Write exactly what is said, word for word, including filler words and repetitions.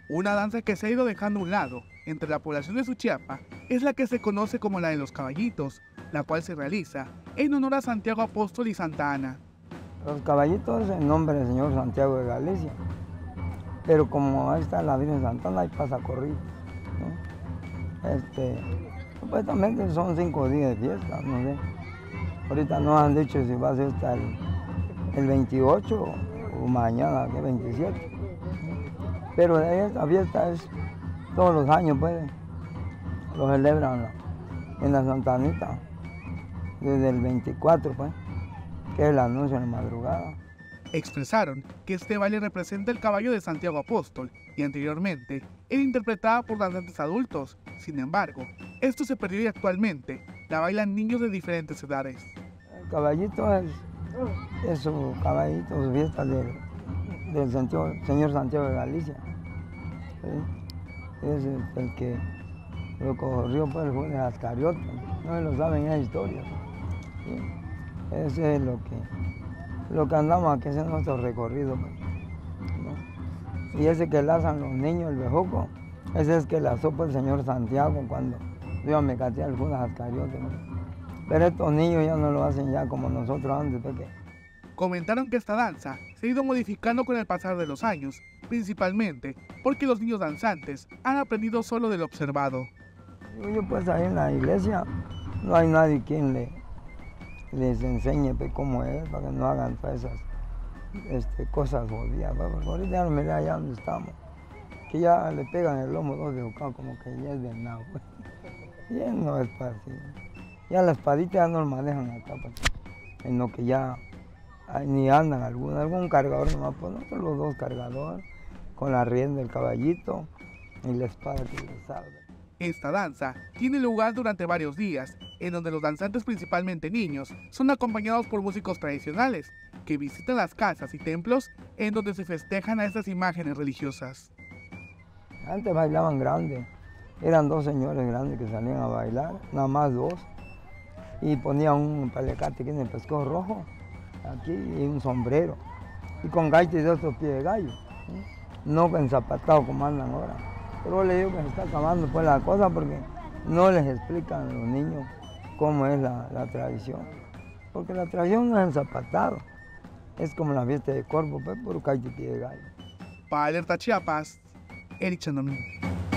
Una danza que se ha ido dejando a un lado entre la población de Suchiapa es la que se conoce como la de los caballitos, la cual se realiza en honor a Santiago Apóstol y Santa Ana. Los caballitos en nombre del señor Santiago de Galicia, pero como ahí está la Virgen Santa Ana, ahí pasa corrido, ¿no? Este, supuestamente son cinco días de fiesta, no sé. Ahorita nos han dicho si va a ser hasta el, el veintiocho o mañana, que veintisiete. Pero esta fiesta es todos los años, pues, lo celebran en la Santa Anita, desde el veinticuatro, pues, que es el anuncio en la madrugada. Expresaron que este baile representa el caballo de Santiago Apóstol y anteriormente era interpretada por danzantes adultos. Sin embargo, esto se perdió y actualmente la bailan niños de diferentes edades. El caballito es, es su caballito, su fiesta del, del Santiago, señor Santiago de Galicia. ¿Sí? Es el, el que lo corrió por el juez de Ascariote, no lo saben esa historia. ¿Sí? Ese es lo que, lo que andamos aquí, ese es nuestro recorrido. ¿No? Y ese que lazan los niños, el bejuco, ese es que lazó por el señor Santiago cuando yo me caté al juez de Ascariote. ¿No? Pero estos niños ya no lo hacen ya como nosotros antes. Porque... Comentaron que esta danza se ha ido modificando con el pasar de los años, principalmente porque los niños danzantes han aprendido solo de lo observado. Yo pues ahí en la iglesia no hay nadie quien le, les enseñe pues, cómo es, para que no hagan todas esas este, cosas jodidas. Porque ahorita ya no me da allá donde estamos, que ya le pegan el lomo dos de bocado como que ya es venado. Pues. Y él no es para así. Ya la espadita ya no lo manejan acá, pues, en lo que ya ni andan algún, algún cargador nomás, pues nosotros los dos cargadores, con la rienda del caballito y la espada que le salve. Esta danza tiene lugar durante varios días, en donde los danzantes, principalmente niños, son acompañados por músicos tradicionales, que visitan las casas y templos en donde se festejan a estas imágenes religiosas. Antes bailaban grandes, eran dos señores grandes que salían a bailar, nada más dos, y ponían un palecate que en el pescado rojo, aquí, y un sombrero, y con gaita y de otros pies de gallo, ¿sí? No enzapatados como andan ahora. Pero le digo que se está acabando pues la cosa porque no les explican a los niños cómo es la, la tradición. Porque la tradición no es enzapatado, es como la fiesta de Corpus, pues, por gaita y pie de gallo. Para Alerta Chiapas, Eric Chandomí.